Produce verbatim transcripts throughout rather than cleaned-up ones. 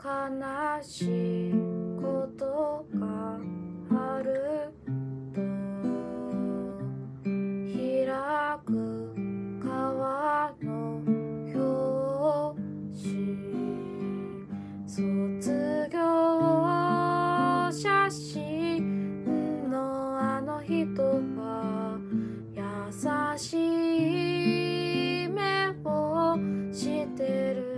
悲しいことがあると開く川の表紙卒業写真のあの人は優しい目をしてる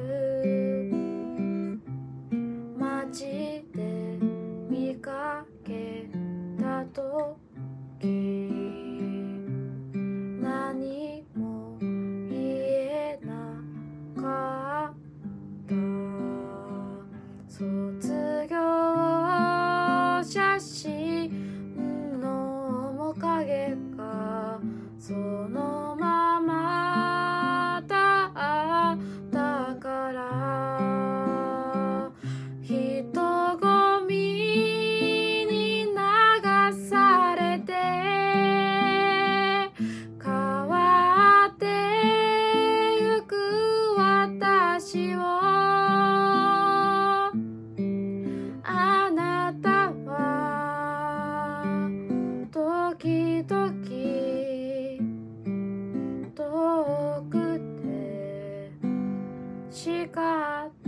街で見かけたとき何も言えなかった卒業写真の面影がそのままだったから人混みに流されて変わってゆく私をあなたは時々遠くて叱って